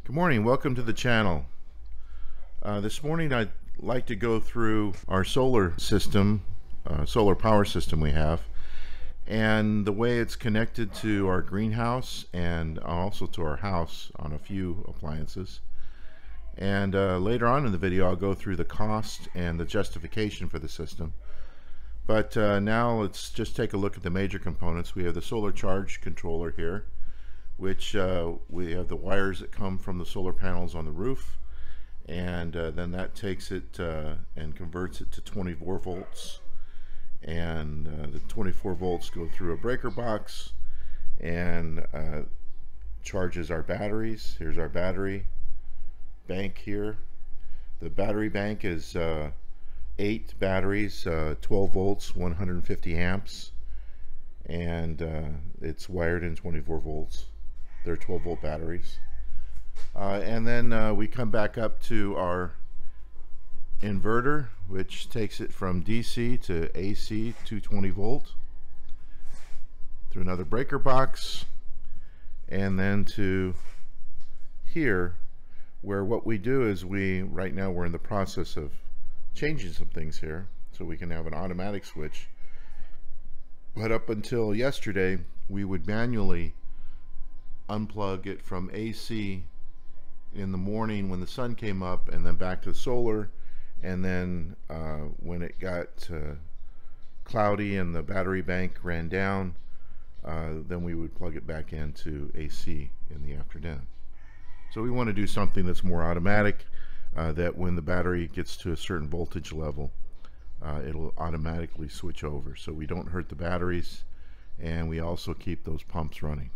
Good morning, welcome to the channel. This morning I'd like to go through our solar system, solar power system we have, and the way it's connected to our greenhouse and also to our house on a few appliances. And later on in the video I'll go through the cost and the justification for the system. But now let's just take a look at the major components. We have the solar charge controller here, which we have the wires that come from the solar panels on the roof, and then that takes it and converts it to 24 volts, and the 24 volts go through a breaker box and charges our batteries. Here's our battery bank here. The battery bank is 8 batteries, 12 volts, 150 amps, and it's wired in 24 volts. They're 12 volt batteries. And then we come back up to our inverter, which takes it from DC to AC 220 volt through another breaker box, and then to here, where what we do is right now we're in the process of changing some things here so we can have an automatic switch. But up until yesterday we would manually unplug it from AC in the morning when the sun came up, and then back to solar, and then when it got cloudy and the battery bank ran down, then we would plug it back into AC in the afternoon. So we want to do something that's more automatic, that when the battery gets to a certain voltage level, it'll automatically switch over, so we don't hurt the batteries and we also keep those pumps running.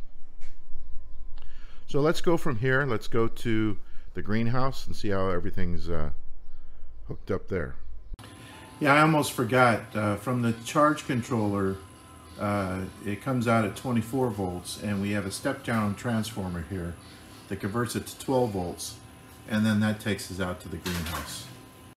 So let's go from here. Let's go to the greenhouse and see how everything's hooked up there. Yeah, I almost forgot. From the charge controller, it comes out at 24 volts, and we have a step-down transformer here that converts it to 12 volts, and then that takes us out to the greenhouse.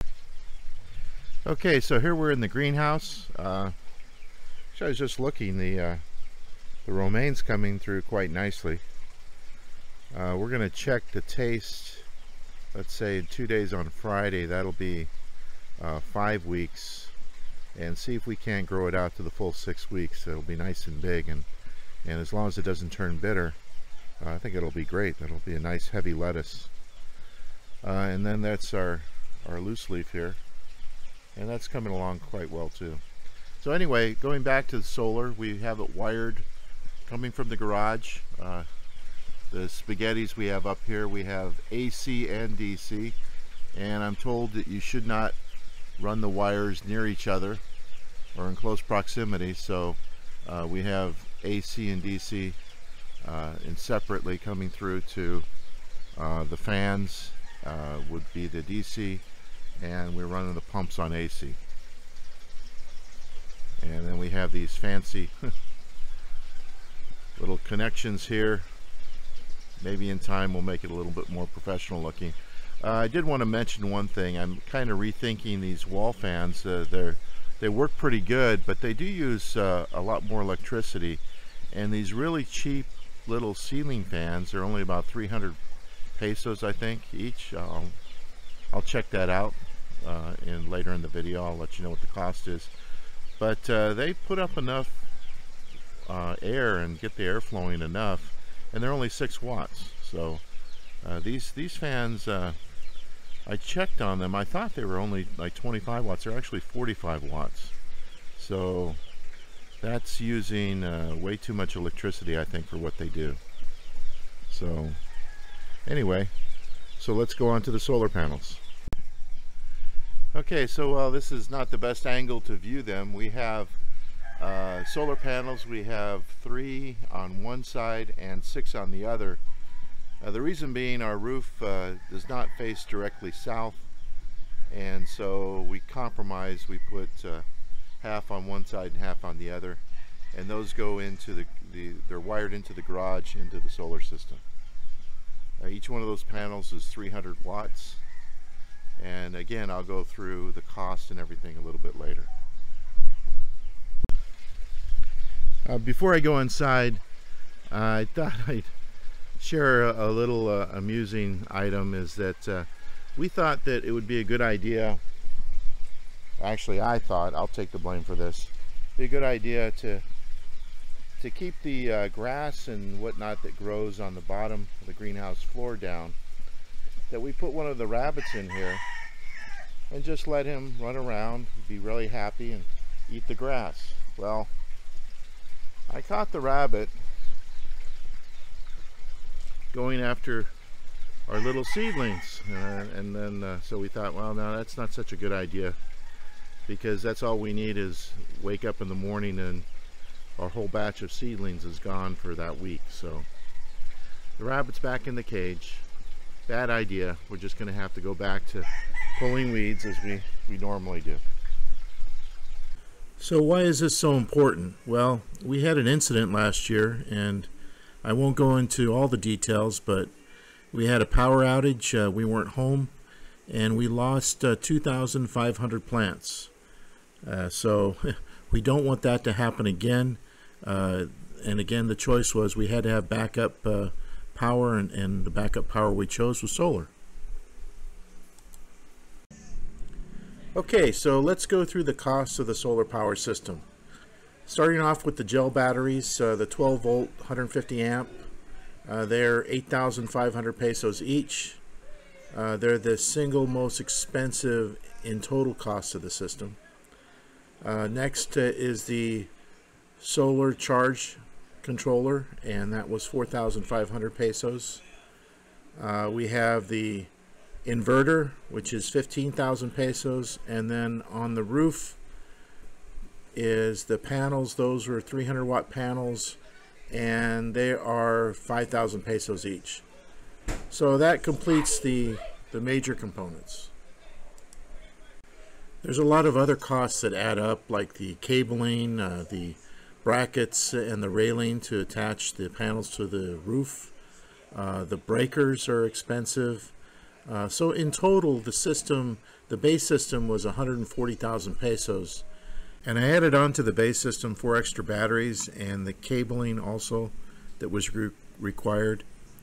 Okay, so here we're in the greenhouse. I was just looking, the romaine's coming through quite nicely. We're going to check the taste, let's say in 2 days on Friday. That'll be 5 weeks, and see if we can't grow it out to the full 6 weeks. It'll be nice and big, and as long as it doesn't turn bitter, I think it'll be great. That'll be a nice heavy lettuce. And then that's our loose leaf here, and that's coming along quite well too. So anyway, going back to the solar, we have it wired coming from the garage. The spaghettis we have up here, we have AC and DC, and I'm told that you should not run the wires near each other or in close proximity, so we have AC and DC and separately coming through to the fans would be the DC, and we're running the pumps on AC. And then we have these fancy little connections here. Maybe in time we'll make it a little bit more professional looking. I did want to mention one thing. I'm kind of rethinking these wall fans. They work pretty good, but they do use a lot more electricity. And these really cheap little ceiling fans are only about 300 pesos, I think, each. I'll check that out later in the video. I'll let you know what the cost is. But they put up enough air and get the air flowing enough, and they're only 6 watts. So these fans, I checked on them. I thought they were only like 25 watts. They're actually 45 watts. So that's using way too much electricity, I think, for what they do. So anyway, so let's go on to the solar panels. Okay, so this is not the best angle to view them. We have solar panels. We have 3 on one side and 6 on the other. The reason being, our roof does not face directly south, and so we compromise. We put half on one side and half on the other, and those go into they're wired into the garage, into the solar system. Each one of those panels is 300 watts, and again I'll go through the cost and everything a little bit later. Before I go inside, I thought I'd share a little amusing item is that we thought that it would be a good idea. Actually, I thought, I'll take the blame for this, be a good idea to keep the grass and whatnot that grows on the bottom of the greenhouse floor down, that we put one of the rabbits in here and just let him run around, be really happy, and eat the grass. Well, I caught the rabbit going after our little seedlings, and then so we thought, well, no, that's not such a good idea, because that's all we need is wake up in the morning and our whole batch of seedlings is gone for that week. So the rabbit's back in the cage. Bad idea. We're just going to have to go back to pulling weeds as we normally do. So why is this so important? Well, we had an incident last year, and I won't go into all the details, but we had a power outage. We weren't home, and we lost 2,500 plants. So we don't want that to happen again. And again, the choice was we had to have backup power, and the backup power we chose was solar. Okay, so let's go through the costs of the solar power system. Starting off with the gel batteries, the 12 volt 150 amp, they're 8,500 pesos each. They're the single most expensive in total cost of the system. Next is the solar charge controller, and that was 4,500 pesos. We have the inverter, which is 15,000 pesos, and then on the roof is the panels. Those were 300 watt panels, and they are 5,000 pesos each. So that completes the major components. There's a lot of other costs that add up, like the cabling, the brackets and the railing to attach the panels to the roof. The breakers are expensive. So in total, the system, the base system, was 140,000 pesos. And I added on to the base system 4 extra batteries and the cabling also that was required.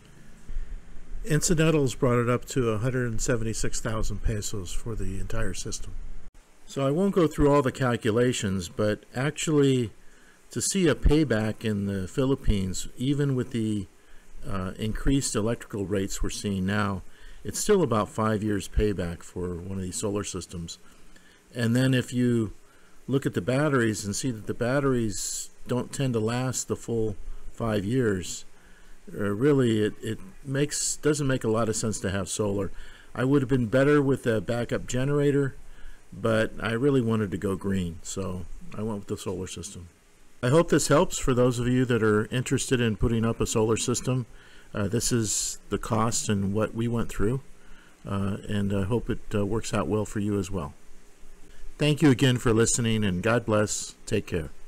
Incidentals brought it up to 176,000 pesos for the entire system. So I won't go through all the calculations, but actually to see a payback in the Philippines, even with the increased electrical rates we're seeing now, it's still about 5 years payback for one of these solar systems. And then if you look at the batteries and see that the batteries don't tend to last the full 5 years, really it doesn't make a lot of sense to have solar. I would have been better with a backup generator, but I really wanted to go green, so I went with the solar system. I hope this helps for those of you that are interested in putting up a solar system. This is the cost and what we went through, and I hope it works out well for you as well. Thank you again for listening, and God bless. Take care.